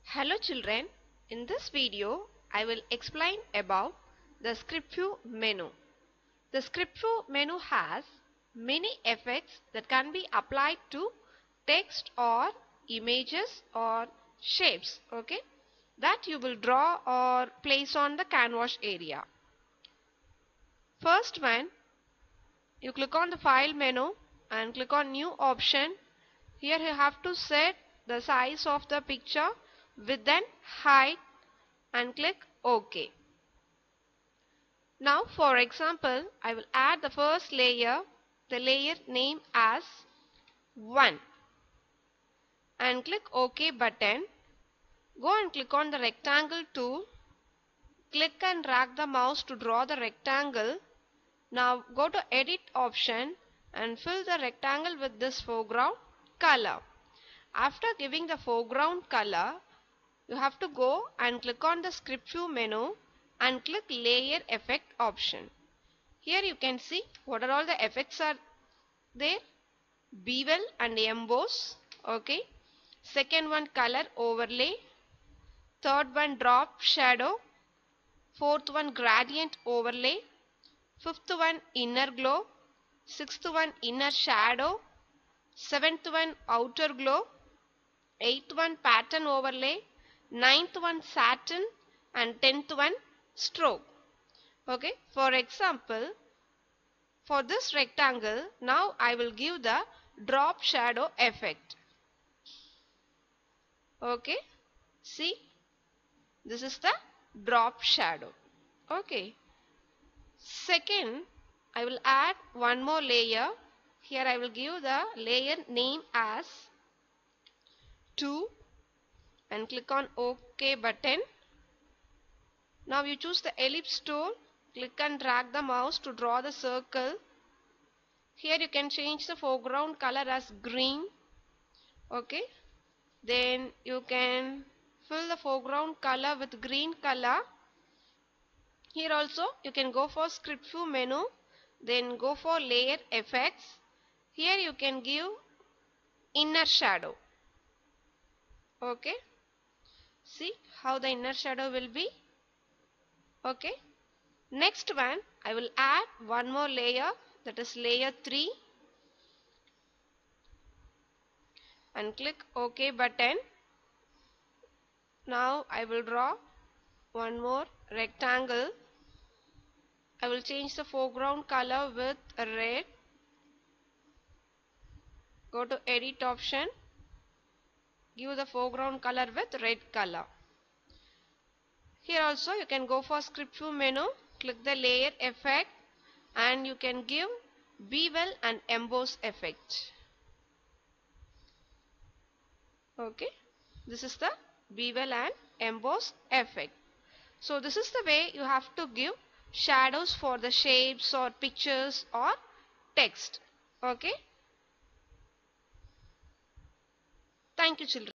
Hello children, in this video I will explain about the script view menu. The script view menu has many effects that can be applied to text or images or shapes, okay, that you will draw or place on the canvas area. First one, you click on the file menu and click on new option. Here you have to set the size of the picture, width and height, and click OK. Now for example, I will add the first layer, the layer name as 1, and click OK button. Go and click on the rectangle tool. Click and drag the mouse to draw the rectangle. Now go to edit option and fill the rectangle with this foreground color. After giving the foreground color, you have to go and click on the script view menu and click layer effect option. Here you can see what are all the effects are there. Bevel and emboss, okay. Second one, color overlay. Third one, drop shadow. Fourth one, gradient overlay. Fifth one, inner glow. Sixth one, inner shadow. Seventh one, outer glow. Eighth one, pattern overlay. Ninth one, satin. And 10th one, stroke. Okay, for example, for this rectangle, now I will give the drop shadow effect. Okay, see, this is the drop shadow. Okay, second, I will add one more layer. Here I will give the layer name as 2 and click on OK button. Now you choose the ellipse tool, click and drag the mouse to draw the circle. Here you can change the foreground color as green. Okay, then you can fill the foreground color with green color. Here also you can go for script view menu, then go for layer effects. Here you can give inner shadow. Okay, see how the inner shadow will be. Okay, next one I will add one more layer, that is layer 3, and click OK button. Now I will draw one more rectangle. I will change the foreground color with red. Go to edit option, give the foreground color with red color. Here also you can go for script view menu, click the layer effect, and you can give bevel and emboss effect. Okay, this is the bevel and emboss effect. So this is the way you have to give shadows for the shapes or pictures or text. Okay, thank you children.